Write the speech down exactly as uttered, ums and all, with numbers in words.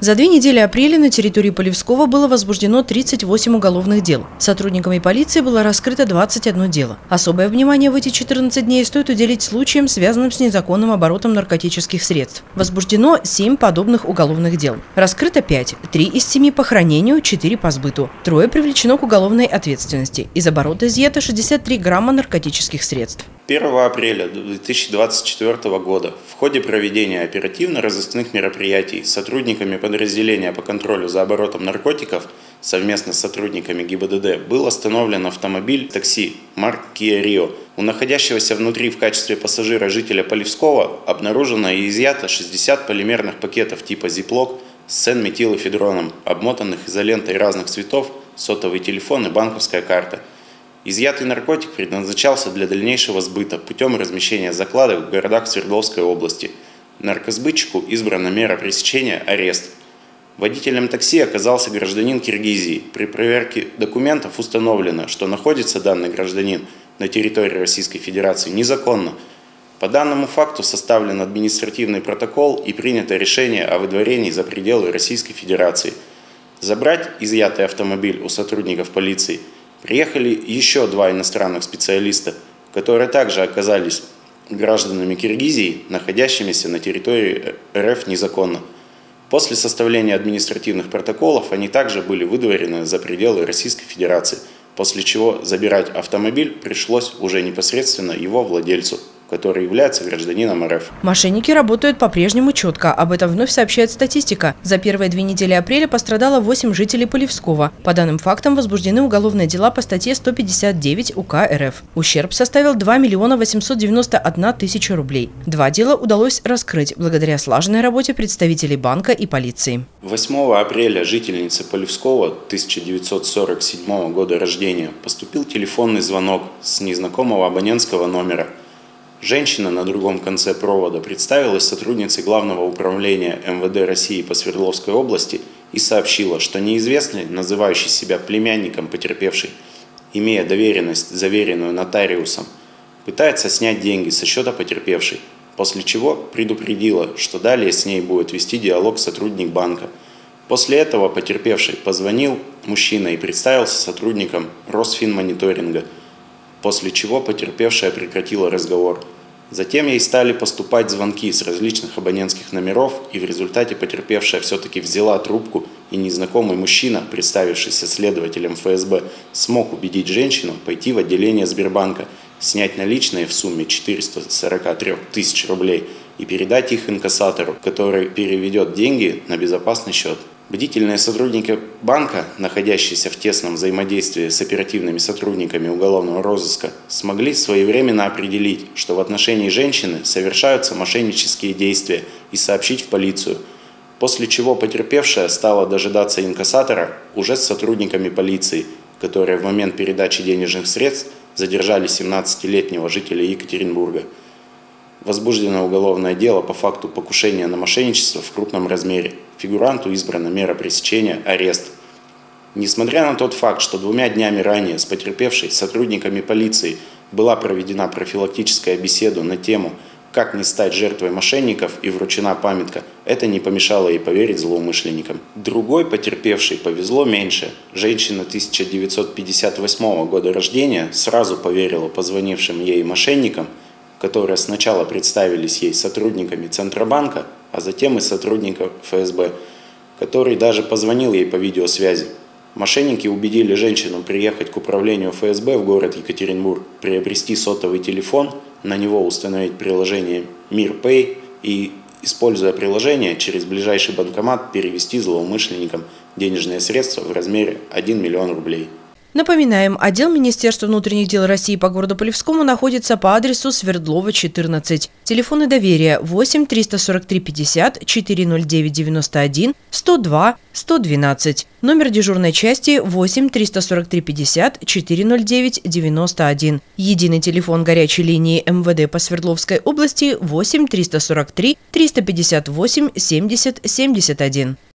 За две недели апреля на территории Полевского было возбуждено тридцать восемь уголовных дел. Сотрудниками полиции было раскрыто двадцать одно дело. Особое внимание в эти четырнадцать дней стоит уделить случаям, связанным с незаконным оборотом наркотических средств. Возбуждено семь подобных уголовных дел. Раскрыто пять, три из семи по хранению, четыре по сбыту. Трое привлечено к уголовной ответственности. Из оборота изъято шестьдесят три грамма наркотических средств. первого апреля две тысячи двадцать четвёртого года в ходе проведения оперативно-розыскных мероприятий сотрудниками подразделения по контролю за оборотом наркотиков совместно с сотрудниками ГИБДД был остановлен автомобиль такси марки Kia Rio. У находящегося внутри в качестве пассажира жителя Полевского обнаружено и изъято шестьдесят полимерных пакетов типа Ziploc с N-метилэфедроном, обмотанных изолентой разных цветов, сотовый телефон и банковская карта. Изъятый наркотик предназначался для дальнейшего сбыта путем размещения закладок в городах Свердловской области. Наркосбытчику избрана мера пресечения – арест. Водителем такси оказался гражданин Киргизии. При проверке документов установлено, что находится данный гражданин на территории Российской Федерации незаконно. По данному факту составлен административный протокол и принято решение о выдворении за пределы Российской Федерации. Забрать изъятый автомобиль у сотрудников полиции приехали еще два иностранных специалиста, которые также оказались гражданами Киргизии, находящимися на территории РФ незаконно. После составления административных протоколов они также были выдворены за пределы Российской Федерации, после чего забирать автомобиль пришлось уже непосредственно его владельцу, который является гражданином РФ. Мошенники работают по-прежнему четко. Об этом вновь сообщает статистика. За первые две недели апреля пострадало восемь жителей Полевского. По данным фактам возбуждены уголовные дела по статье сто пятьдесят девять УК РФ. Ущерб составил два миллиона восемьсот девяносто одна тысяча рублей. Два дела удалось раскрыть благодаря слаженной работе представителей банка и полиции. восьмого апреля жительнице Полевского тысяча девятьсот сорок седьмого года рождения поступил телефонный звонок с незнакомого абонентского номера. Женщина на другом конце провода представилась сотрудницей Главного управления эм вэ дэ России по Свердловской области и сообщила, что неизвестный, называющий себя племянником потерпевшей, имея доверенность, заверенную нотариусом, пытается снять деньги со счета потерпевшей, после чего предупредила, что далее с ней будет вести диалог сотрудник банка. После этого потерпевший позвонил мужчина и представился сотрудником Росфинмониторинга, после чего потерпевшая прекратила разговор. Затем ей стали поступать звонки с различных абонентских номеров, и в результате потерпевшая все-таки взяла трубку, и незнакомый мужчина, представившийся следователем эф эс бэ, смог убедить женщину пойти в отделение Сбербанка, снять наличные в сумме четыреста сорок три тысячи рублей и передать их инкассатору, который переведет деньги на безопасный счет. Бдительные сотрудники банка, находящиеся в тесном взаимодействии с оперативными сотрудниками уголовного розыска, смогли своевременно определить, что в отношении женщины совершаются мошеннические действия, и сообщить в полицию, после чего потерпевшая стала дожидаться инкассатора уже с сотрудниками полиции, которые в момент передачи денежных средств задержали семнадцатилетнего жителя Екатеринбурга. Возбуждено уголовное дело по факту покушения на мошенничество в крупном размере. Фигуранту избрана мера пресечения – арест. Несмотря на тот факт, что двумя днями ранее с потерпевшей сотрудниками полиции была проведена профилактическая беседа на тему «Как не стать жертвой мошенников» и вручена памятка, это не помешало ей поверить злоумышленникам. Другой потерпевшей повезло меньше. Женщина тысяча девятьсот пятьдесят восьмого года рождения сразу поверила позвонившим ей мошенникам, которые сначала представились ей сотрудниками Центробанка, а затем и сотрудников эф эс бэ, который даже позвонил ей по видеосвязи. Мошенники убедили женщину приехать к управлению эф эс бэ в город Екатеринбург, приобрести сотовый телефон, на него установить приложение МирПэй и, используя приложение, через ближайший банкомат перевести злоумышленникам денежные средства в размере один миллион рублей. Напоминаем, отдел Министерства внутренних дел России по городу Полевскому находится по адресу Свердлова, четырнадцать. Телефоны доверия восемь триста сорок три пятьдесят четыре ноль девять девяносто один сто два сто двенадцать. Номер дежурной части восемь триста сорок три пятьдесят четыре ноль девять девяносто один. Единый телефон горячей линии эм вэ дэ по Свердловской области восемь триста сорок три триста пятьдесят восемь семьдесят семьдесят один.